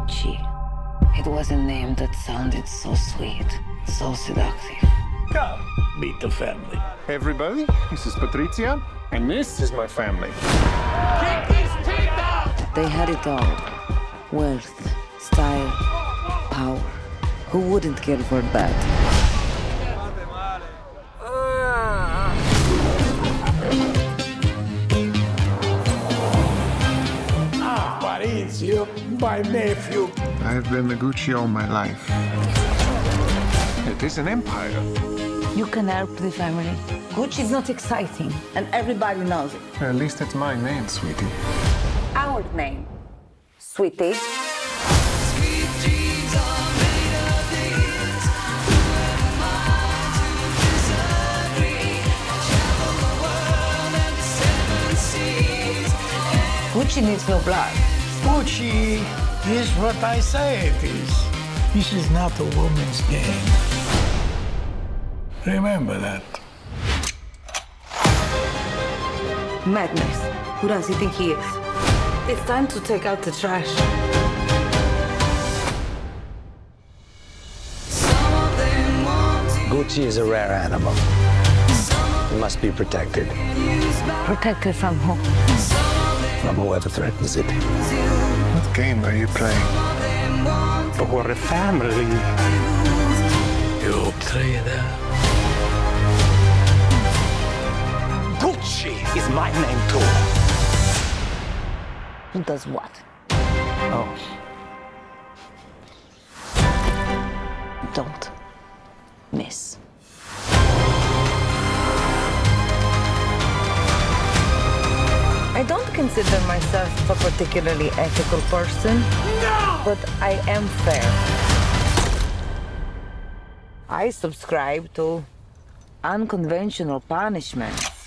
Gucci. It was a name that sounded so sweet, so seductive. Come, meet the family. Hey everybody, this is Patricia, and this is my family. Kick his teeth out! They had it all. Wealth, style, power. Who wouldn't kill for that? Maurizio, my nephew. I've been the Gucci all my life. It is an empire. You can help the family. Gucci is not exciting, and everybody knows it. At least it's my name, sweetie. Our name, sweetie. Sweet dreams are made of these. Who am I to disagree? Travel the world and the seven seas. Gucci needs no blood. Gucci is what I say it is. This is not a woman's game. Remember that. Madness. Who does he think he is? It's time to take out the trash. Some of them want to Gucci is a rare animal. It must be protected use by Protected from who? from whoever threatens it. What game are you playing? them want But we're a family. You traitor. Gucci is my name too. Who does what? Oh. Don't miss. I don't consider myself a particularly ethical person. No! But I am fair. I subscribe to unconventional punishments.